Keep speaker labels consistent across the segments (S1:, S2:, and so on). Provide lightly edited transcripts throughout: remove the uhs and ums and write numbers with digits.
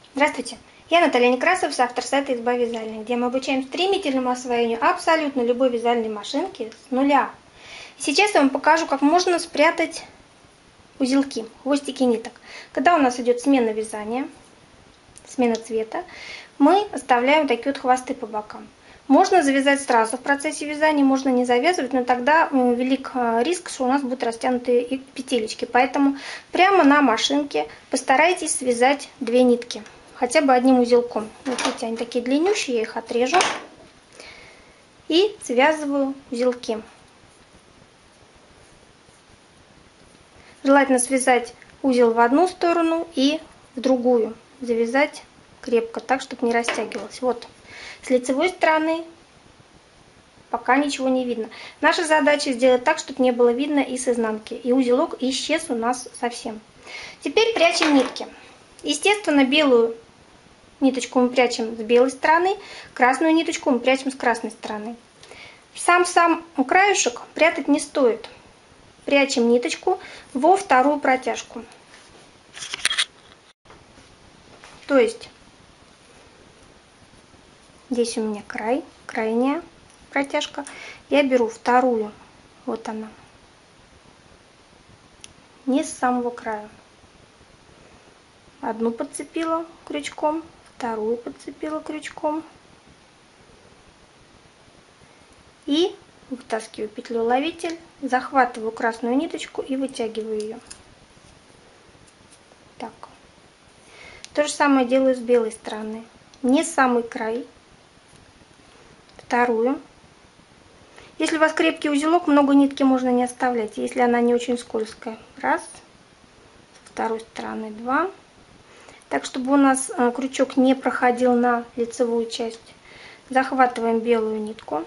S1: Здравствуйте, я Наталья Некрасова, автор сайта «Изба вязальная», где мы обучаем стремительному освоению абсолютно любой вязальной машинки с нуля. Сейчас я вам покажу, как можно спрятать узелки, хвостики ниток. Когда у нас идет смена вязания, смена цвета, мы оставляем такие вот хвосты по бокам. Можно завязать сразу в процессе вязания, можно не завязывать, но тогда велик риск, что у нас будут растянутые петелечки. Поэтому прямо на машинке постарайтесь связать 2 нитки, хотя бы одним узелком. Вот видите, они такие длиннющие, я их отрежу и связываю узелки. Желательно связать узел в одну сторону и в другую. Завязать крепко, так, чтобы не растягивалось. Вот. С лицевой стороны пока ничего не видно. Наша задача сделать так, чтобы не было видно и с изнанки. И узелок исчез у нас совсем. Теперь прячем нитки. Естественно, белую ниточку мы прячем с белой стороны, красную ниточку мы прячем с красной стороны. Сам краешек прятать не стоит. Прячем ниточку во вторую протяжку. То есть здесь у меня крайняя протяжка. Я беру вторую, вот она, не с самого края. Одну подцепила крючком, вторую подцепила крючком. И вытаскиваю петлю-ловитель, захватываю красную ниточку и вытягиваю ее. Так. То же самое делаю с белой стороны. Не самый край. Вторую. Если у вас крепкий узелок, много нитки можно не оставлять, если она не очень скользкая. Раз. С второй стороны 2. Так, чтобы у нас крючок не проходил на лицевую часть. Захватываем белую нитку.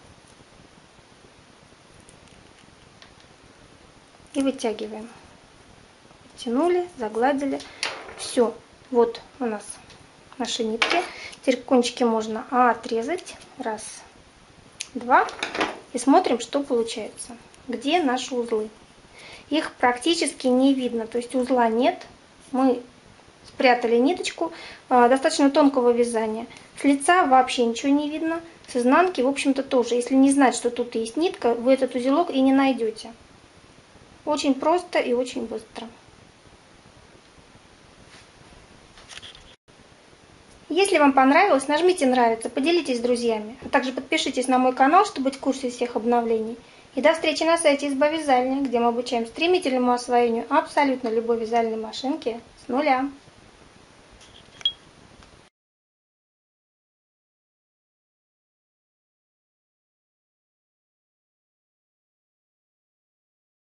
S1: И вытягиваем. Тянули, загладили. Все. Вот у нас наши нитки. Теперь кончики можно отрезать. Раз, два. И смотрим, что получается. Где наши узлы. Их практически не видно. То есть узла нет. Мы спрятали ниточку достаточно тонкого вязания. С лица вообще ничего не видно. С изнанки, в общем-то, тоже. Если не знать, что тут есть нитка, вы этот узелок и не найдете. Очень просто и очень быстро. Если вам понравилось, нажмите нравится, поделитесь с друзьями, а также подпишитесь на мой канал, чтобы быть в курсе всех обновлений. И до встречи на сайте «Изба вязальная», где мы обучаем стремительному освоению абсолютно любой вязальной машинки с нуля.